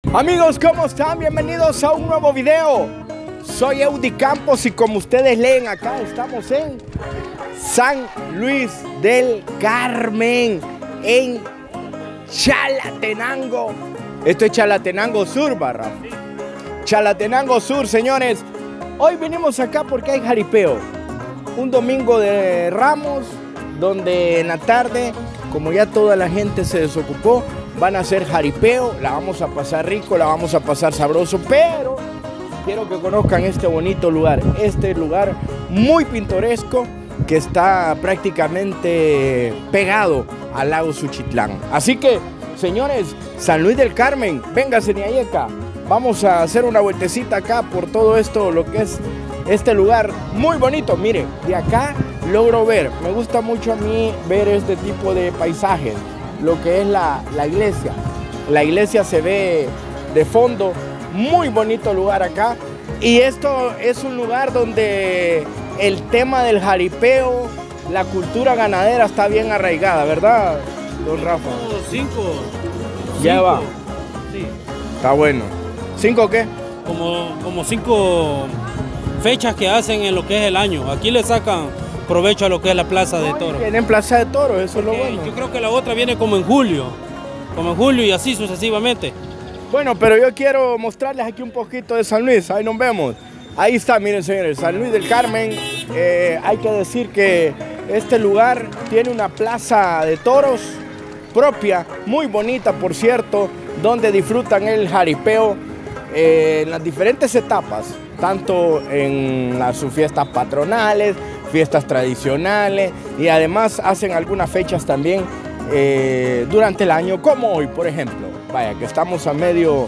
Amigos, ¿cómo están? Bienvenidos a un nuevo video. Soy Eudy Campos y como ustedes leen acá, estamos en San Luis del Carmen, en Chalatenango. Esto es Chalatenango Sur, barra. Chalatenango Sur, señores. Hoy venimos acá porque hay jaripeo. Un domingo de Ramos, donde en la tarde, como ya toda la gente se desocupó, van a hacer jaripeo. La vamos a pasar rico, la vamos a pasar sabroso, pero quiero que conozcan este bonito lugar. Este lugar muy pintoresco que está prácticamente pegado al lago Suchitlán. Así que, señores, San Luis del Carmen, véngase ni ahí acá. Vamos a hacer una vueltecita acá por todo esto, lo que es este lugar muy bonito. Miren, de acá logro ver, me gusta mucho a mí ver este tipo de paisajes. Lo que es la iglesia. La iglesia se ve de fondo, muy bonito lugar acá. Y esto es un lugar donde el tema del jaripeo, la cultura ganadera está bien arraigada, ¿verdad, don Rafa? Cinco. Ya va. Sí. Está bueno. ¿5 qué? Como 5 fechas que hacen en lo que es el año. Aquí le sacan provecho a lo que es la Plaza de Toros. Tienen Plaza de Toros, eso es lo bueno. Yo creo que la otra viene como en julio y así sucesivamente. Bueno, pero yo quiero mostrarles aquí un poquito de San Luis. Ahí nos vemos. Ahí está, miren, señores, San Luis del Carmen. Hay que decir que este lugar tiene una plaza de toros propia, muy bonita, por cierto, donde disfrutan el jaripeo en las diferentes etapas, tanto en sus fiestas patronales, fiestas tradicionales, y además hacen algunas fechas también durante el año, como hoy, por ejemplo. Vaya, que estamos a media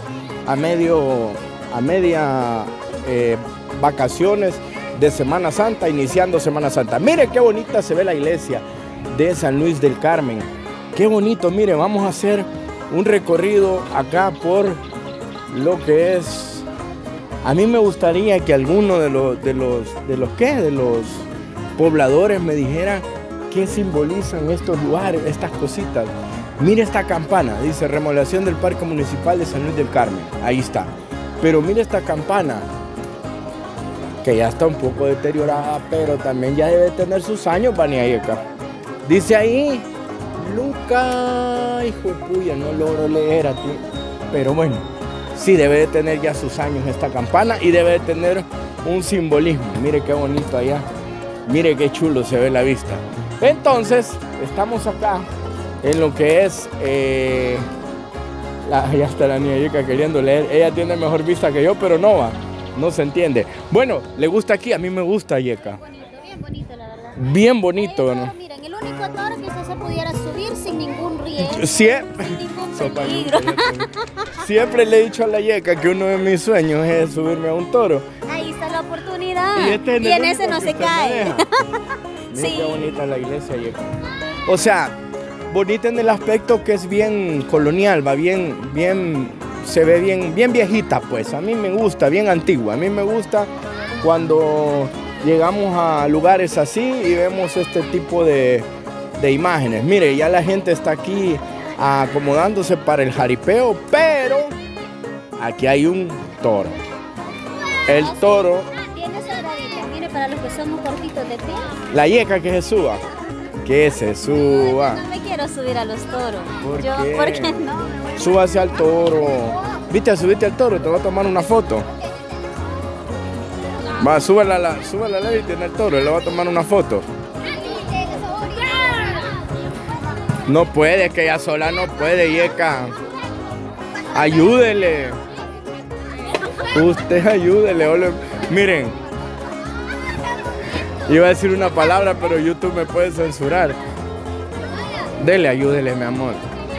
vacaciones de Semana Santa, iniciando Semana Santa. Mire qué bonita se ve la iglesia de San Luis del Carmen. Qué bonito, mire, vamos a hacer un recorrido acá por lo que es. A mí me gustaría que alguno de los pobladores me dijeran qué simbolizan estos lugares, estas cositas. Mire esta campana, dice remodelación del Parque Municipal de San Luis del Carmen. Ahí está. Pero mire esta campana, que ya está un poco deteriorada, pero también ya debe tener sus años, Paniayeca. Dice ahí, nunca, hijo de puya, no logro leer a ti. Pero bueno, sí debe de tener ya sus años esta campana y debe de tener un simbolismo. Mire qué bonito allá. Mire qué chulo se ve la vista. Entonces, estamos acá en lo que es... ya está la niña Yeca queriendo leer. Ella tiene mejor vista que yo, pero no va. No se entiende. Bueno, ¿le gusta aquí? A mí me gusta, Yeca. Bien bonito, la verdad. Bien bonito, ¿no? Miren, el único toro que se pudiera subir sin ningún riesgo, Siempre, sin ningún peligro. siempre le he dicho a la Yeca que uno de mis sueños es subirme a un toro. Ahí está la oportunidad. Y en ese no se cae. Mira Sí. qué bonita la iglesia, Yeca. O sea, bonita en el aspecto que es bien colonial, va bien, se ve bien viejita, pues. A mí me gusta, bien antigua. A mí me gusta cuando llegamos a lugares así y vemos este tipo de imágenes. Mire, ya la gente está aquí acomodándose para el jaripeo, pero aquí hay un toro. El toro, Tiene esa gradita. Mire, para los que somos cortitos de pie. la Yeca que se suba. Que se suba. No me quiero subir a los toros. ¿Por Yo, qué? ¿por qué no? Me voy a- Súbase al toro. Viste, subiste al toro, te voy a tomar una foto. Va, súbela a la ley en el toro, le voy a tomar una foto. No puede, que ella sola no puede, Yeca. Ayúdele. Usted ayúdele. Miren, iba a decir una palabra, pero YouTube me puede censurar. Dele, ayúdele, mi amor.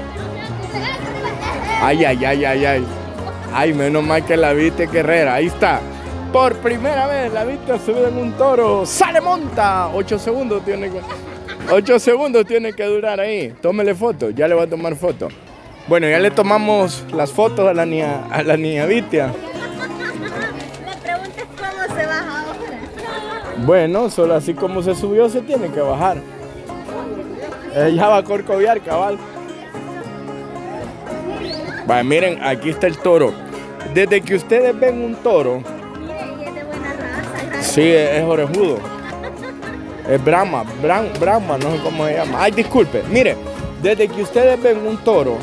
Ay. Ay, menos mal que la viste, guerrera. Ahí está. Por primera vez la viste subida en un toro. ¡Sale, monta! 8 segundos tiene que durar ahí. Tómele foto. Ya le voy a tomar foto. Bueno, ya le tomamos las fotos a la niña Vitia. La pregunta es cómo se baja ahora. Bueno, solo así como se subió se tiene que bajar. Ella va a corcoviar, cabal. Vaya, miren, aquí está el toro. Desde que ustedes ven un toro, Mire, y es de buena raza, grande. sí, es orejudo. Es Brahma, no sé cómo se llama. Ay, disculpe. Mire, desde que ustedes ven un toro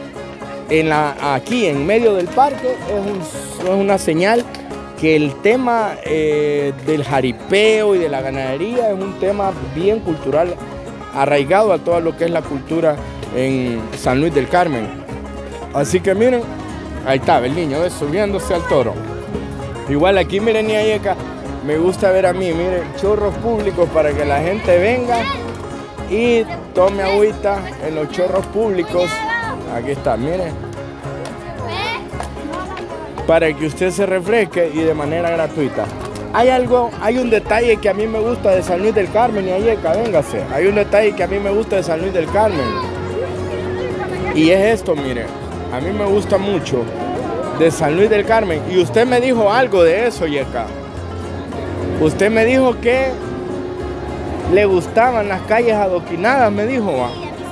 aquí en medio del parque, es una señal que el tema del jaripeo y de la ganadería es un tema bien cultural, arraigado a todo lo que es la cultura en San Luis del Carmen. Así que miren, ahí está el niño subiéndose al toro. Igual aquí miren, y ahí acá, me gusta ver a mí, miren, chorros públicos para que la gente venga y tome agüita en los chorros públicos. Aquí está, miren, para que usted se refresque y de manera gratuita. Hay un detalle que a mí me gusta de San Luis del Carmen, y Ayeca, véngase. Hay un detalle que a mí me gusta de San Luis del Carmen. Y es esto, mire, a mí me gusta mucho de San Luis del Carmen. Y usted me dijo algo de eso, Yeca. Usted me dijo que le gustaban las calles adoquinadas, me dijo. ¿Va?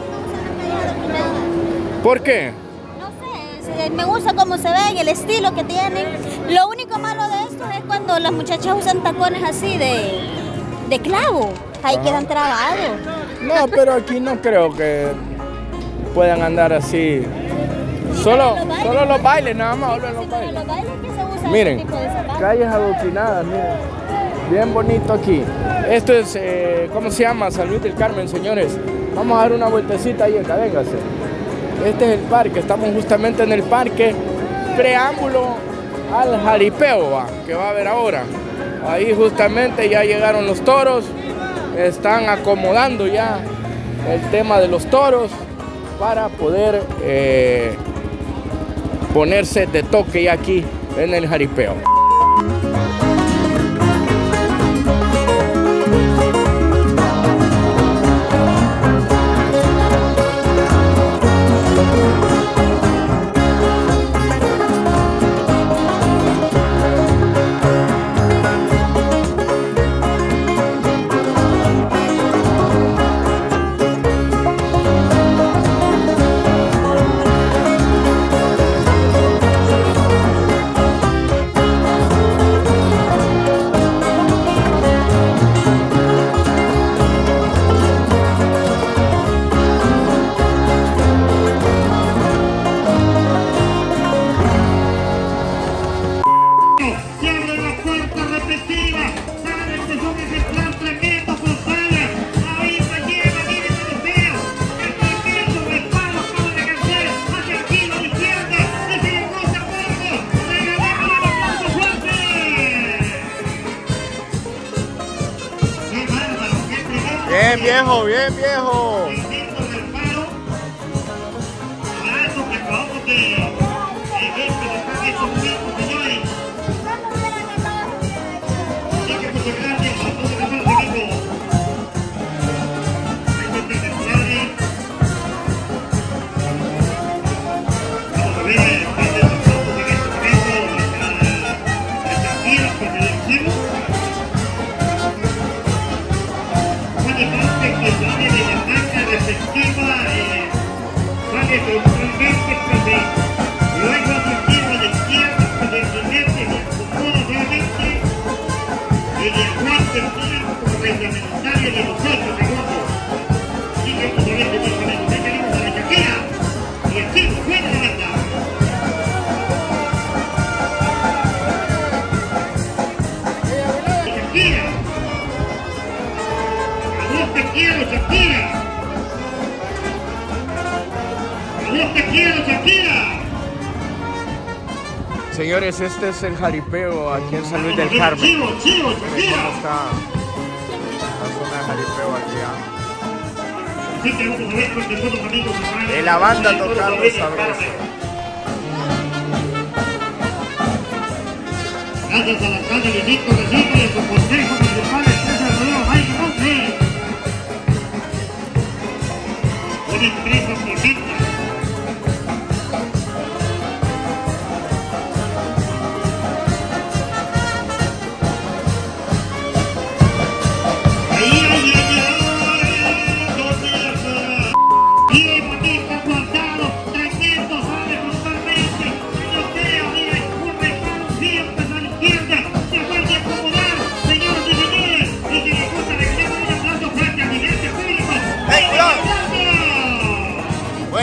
¿Por qué? No sé, me gusta cómo se ven, el estilo que tienen. Lo único malo de esto es cuando las muchachas usan tacones así de clavo. Ahí quedan trabados. No, pero aquí no creo que puedan andar así. Solo los bailes, nada más. Solo los bailes. Los bailes que se usan Miren, este tipo de zapatos. calles adoquinadas, miren. Bien bonito aquí. Esto es, ¿cómo se llama? San Luis del Carmen, señores. Vamos a dar una vueltecita ahí acá, véngase. Este es el parque, estamos justamente en el parque, preámbulo al jaripeo que va a haber ahora. Ahí justamente ya llegaron los toros, están acomodando ya el tema de los toros para poder ponerse de toque ya aquí en el jaripeo. Bien viejo, bien viejo. Señores, este es el jaripeo aquí en San Luis del Carmen. Miren cómo está la zona de jaripeo aquí. Y la banda tocando sabroso. Gracias al alcalde Benito Recife y a su consejo municipal César Rodrigo Mike Monte. Una empresa tremenda. Bien bonito, cortado, tremendo, sale totalmente.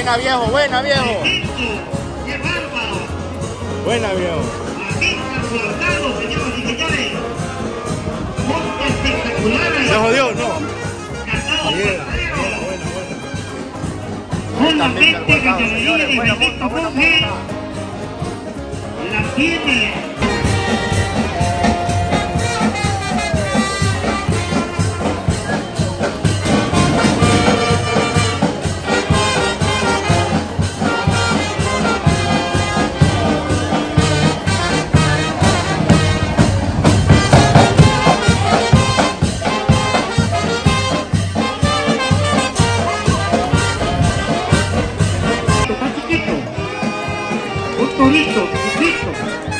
Buena, viejo, buena, viejo. ¡Qué bárbaro! Buena, viejo. Aquí está guardado, señoras y señores. Monte espectacular. Se jodió, no. Cantado Bien, por buena. solamente También está categoría señores, de buena Benedicto monta, buena Monge. monta. La tiene. Está chiquito. Un torito, chiquito.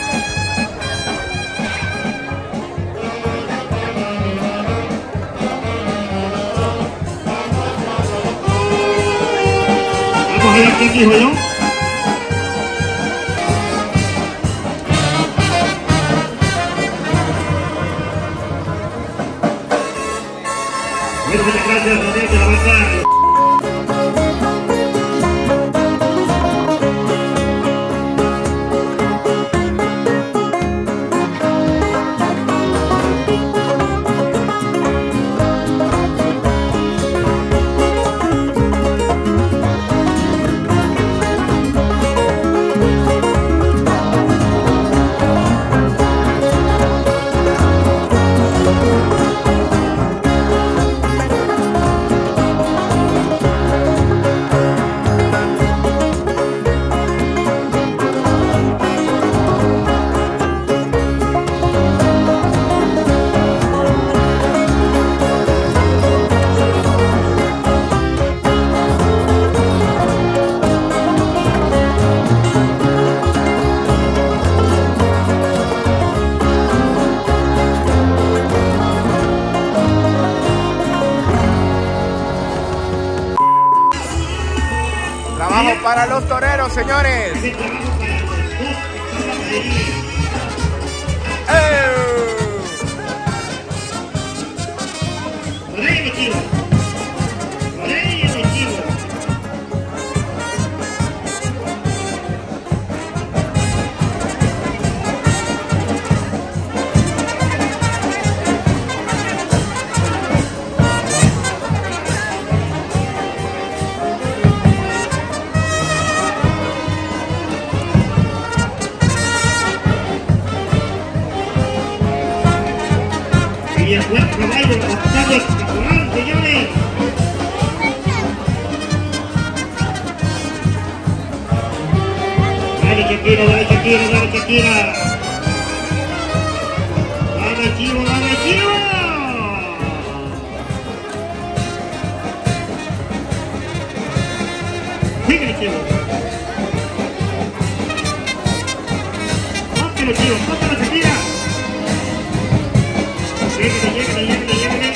Vamos a ver qué dijo yo. Muchas gracias, René, de la banda. Trabajo para los toreros, señores. Ese trabajo para los dos ganaderías. Orey de chivo. Orey de chivo. Y el buen caballo Octavio Caporal, señores. Dale Shakira, dale Shakira, dale Shakira. Dale chivo, dale chivo. Síguele chivo. Póntelo chivo, póntelo Shakira. Llévele.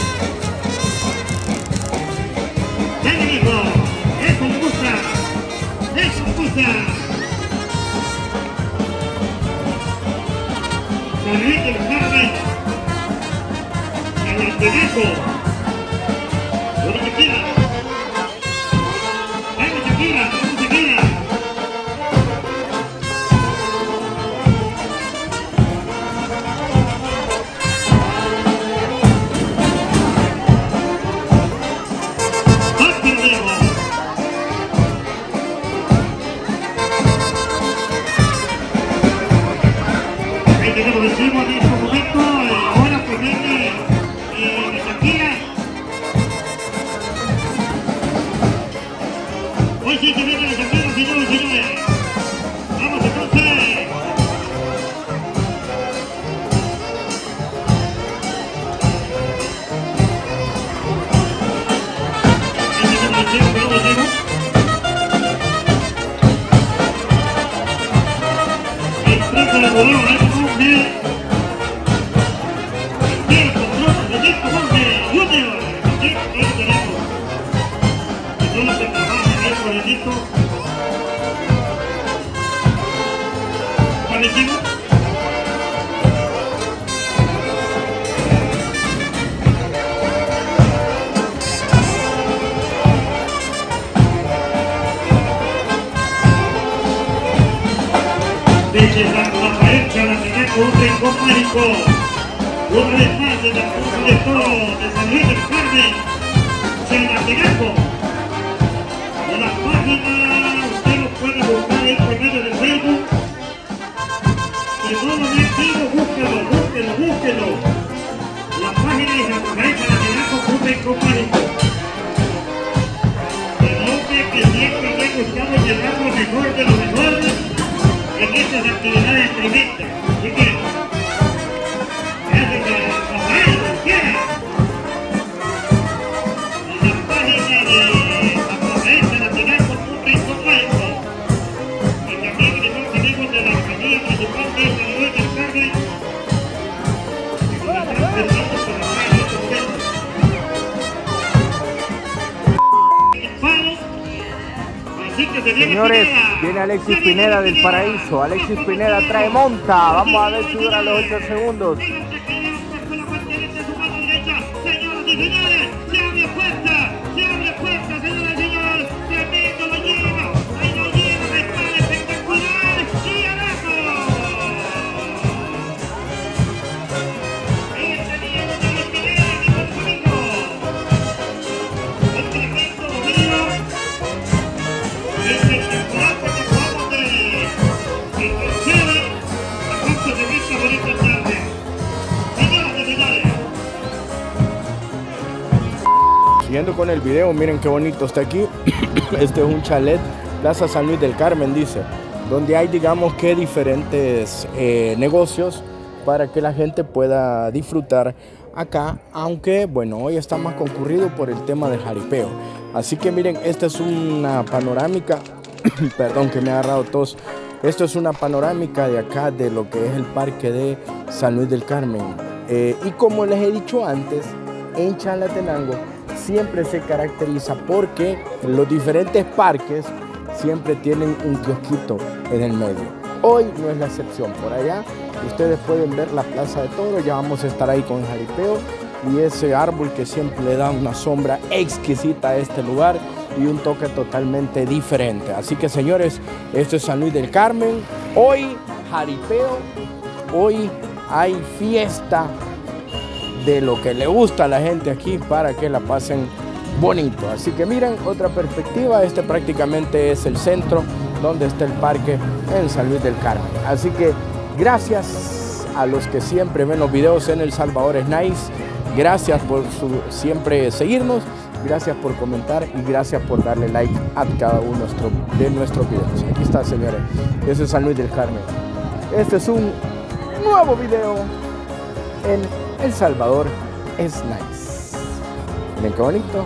Dale, hijo. Eso me gusta. Eso me gusta. Enrique González. El Antenaco. Una Shakira. Dale, Shakira. Vamos, Shakira. Ahí tenemos el chivo en este momento, ahora pues viene Shakira. Hoy sí que viene la Shakira, señores y señores. Vamos entonces. Ahí tenemos el chivo, tenemos el chivo. El bolón, Monge. El control de Benedicto Monge Junior. Aquí tenemos. Yo lo que trabaja ahí por Benedicto. ¿Parecido? desde Rafael Chalatenango, un rincón mágico. Una vez más desde la Plaza de Toros de San Luis del Carmen, Chalatenango. En la página usted lo puede buscar ahí por medio de Facebook. Si no lo ve activo, búsquelo. La página de Rafael Chalatenango, un rincón mágico. El hombre que siempre me ha gustado llevar lo mejor de lo mejor en estas actividades tremendas. Así que, gracias a Rafael, quiera. En la página de Rafael Chalatenango, un rincón mágico. Y también tenemos amigos de la alcaldía municipal de San Luis del Carmen, que nos están prestando para traer estos temas. Así que se viene Señores, Pineda. viene Alexis Pineda del Paraíso. Alexis Pineda trae monta. Vamos a ver si dura los 8 segundos. Fíjense que ya puesto la banderita en su mano derecha. Señoras y señores, se abre puerta, señoras y señores. Tremendo lo lleva. Ahí lo lleva, está espectacular. Y abajo. Este día lo tiene Pineda, mi buen amigo. Un tremendo dominio. Espectacular porque acabamos de iniciar la punto de vista bonita tarde. Señoras y señores. Siguiendo con el video, miren qué bonito está aquí. Este es un chalet, Plaza San Luis del Carmen, dice, donde hay, digamos que diferentes negocios para que la gente pueda disfrutar acá, aunque bueno, hoy está más concurrido por el tema del jaripeo. Así que miren, esta es una panorámica, perdón que me ha agarrado tos. Esto es una panorámica de acá, de lo que es el parque de San Luis del Carmen. Y como les he dicho antes, en Chalatenango siempre se caracteriza porque los diferentes parques siempre tienen un kiosquito en el medio. Hoy no es la excepción. Por allá ustedes pueden ver la Plaza de Toros, ya vamos a estar ahí con el jaripeo y ese árbol que siempre le da una sombra exquisita a este lugar y un toque totalmente diferente. Así que señores, esto es San Luis del Carmen. Hoy jaripeo, hoy hay fiesta de lo que le gusta a la gente aquí para que la pasen bonito. Así que miren, otra perspectiva, este prácticamente es el centro donde está el parque en San Luis del Carmen. Así que gracias a los que siempre ven los videos en El Salvador es Nice. Gracias por siempre seguirnos, gracias por comentar y gracias por darle like a cada uno de nuestros videos. Aquí está, señores, este es San Luis del Carmen. Este es un nuevo video en El Salvador es Nice. Miren qué bonito.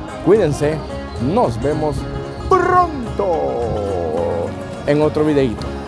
Cuídense, nos vemos pronto en otro videito.